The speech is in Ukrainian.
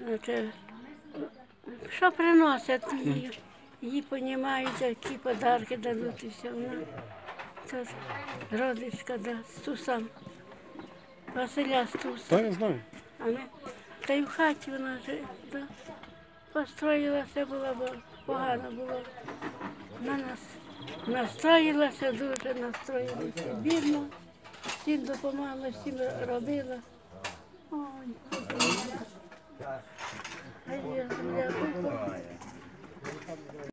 Значить, що приносять, її понімають, які подарки дадуть і все. Вона це родичка, да, Стуса, Василя Стуса. Так, я знаю. Та й в хаті вона вже, да, построїлася була, бо погано було. Вона настроїлася, дуже настроїлася. Бідно, всім допомагала, всім робила. Ой, а я